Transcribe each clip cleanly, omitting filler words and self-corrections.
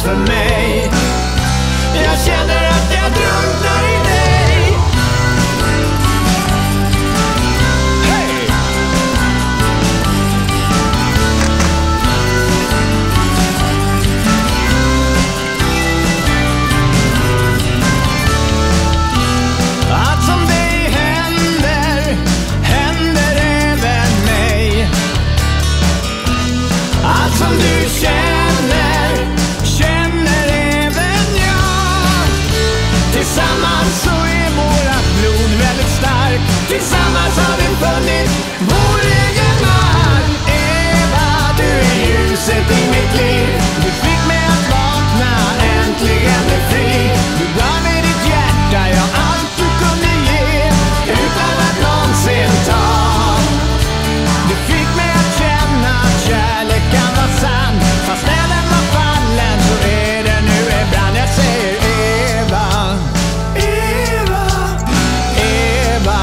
för mig. Jag känner att jag drunknar i dig. Hey! Allt som dig händer, händer även mig. Allt som du känner, känner även jag. Tillsammans så är vårat blod väldigt starkt. Tillsammans har vi funnit vår egen mark. Eva, du är ljuset i mitt liv. Du fick mig att vakna, äntligen bli fri. Du gav mig ditt hjärta, ja allt du kunde ge, utan att någonsin ta. Du fick mig att känna att kärleken var sann. Fast när den var fallen så är det nu ibland jag säger Eva, Eva, Eva,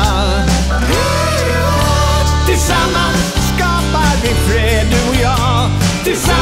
Eva. Tillsammans skapar vi fred, du och jag. Tillsammans